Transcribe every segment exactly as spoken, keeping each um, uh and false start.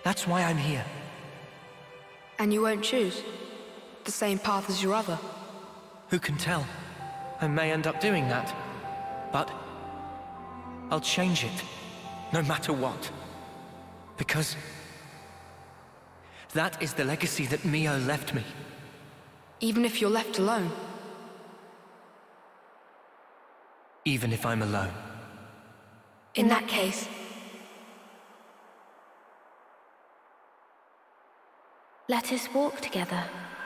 That's why I'm here. And you won't choose the same path as your other? Who can tell? I may end up doing that. But I'll change it, no matter what. Because that is the legacy that Mio left me. Even if you're left alone? Even if I'm alone. In that case, let us walk together.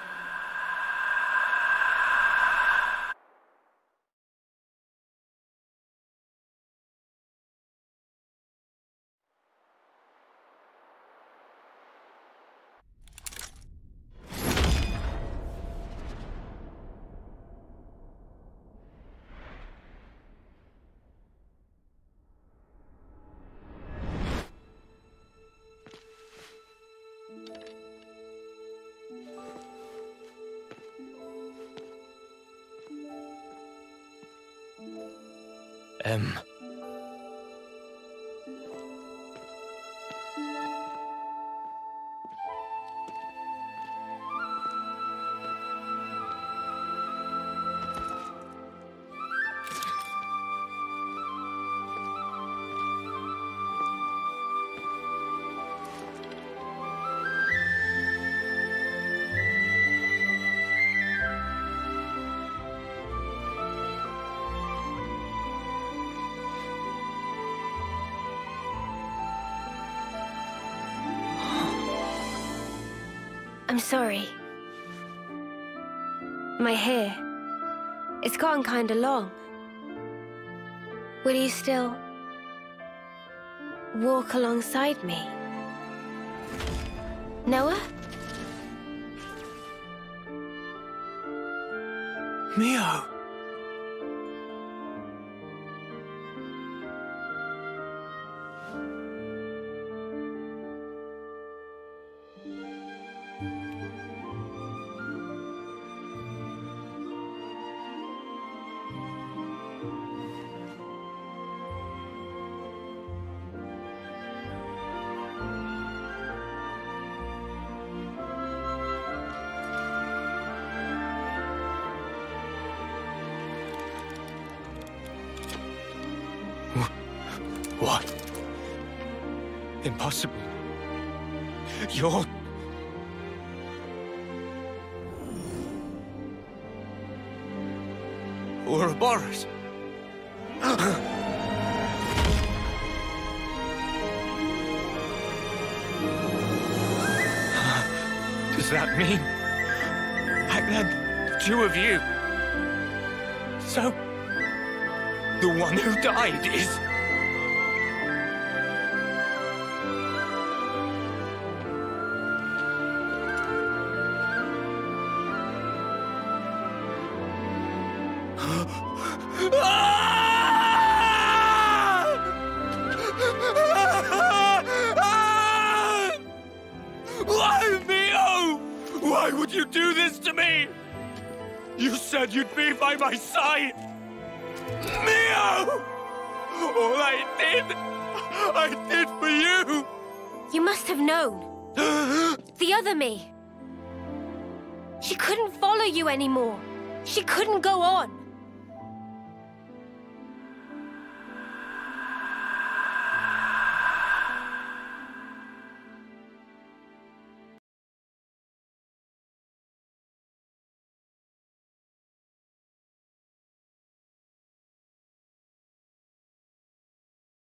Um... I'm sorry. My hair, it's gotten kinda long. Will you still walk alongside me? Noah? Mio! What? Impossible. You're... Ouroboros. Does that mean... back then, the two of you... So... the one who died is... Why, Mio? Why would you do this to me? You said you'd be by my side. Mio! All I did, I did for you. You must have known. The other me. She couldn't follow you anymore. She couldn't go on.